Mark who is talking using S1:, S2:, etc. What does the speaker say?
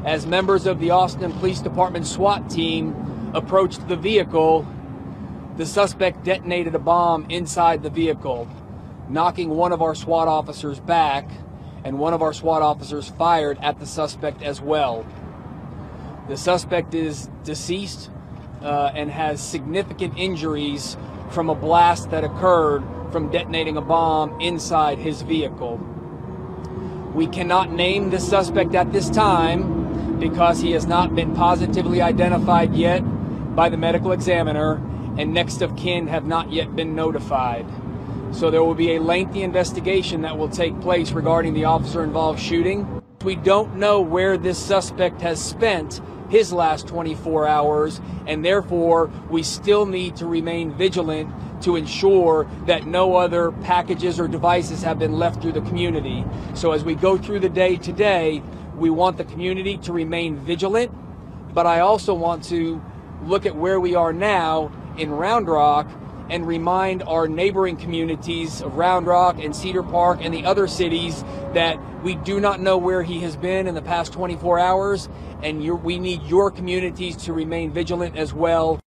S1: As members of the Austin Police Department SWAT team approached the vehicle, the suspect detonated a bomb inside the vehicle, knocking one of our SWAT officers back, and one of our SWAT officers fired at the suspect as well. The suspect is deceased and has significant injuries from a blast that occurred from detonating a bomb inside his vehicle. We cannot name the suspect at this time because he has not been positively identified yet by the medical examiner, and next of kin have not yet been notified. So there will be a lengthy investigation that will take place regarding the officer-involved shooting. We don't know where this suspect has spent his last 24 hours, and therefore we still need to remain vigilant to ensure that no other packages or devices have been left through the community. So as we go through the day today, we want the community to remain vigilant, but I also want to look at where we are now in Round Rock and remind our neighboring communities of Round Rock and Cedar Park and the other cities that we do not know where he has been in the past 24 hours, and we need your communities to remain vigilant as well.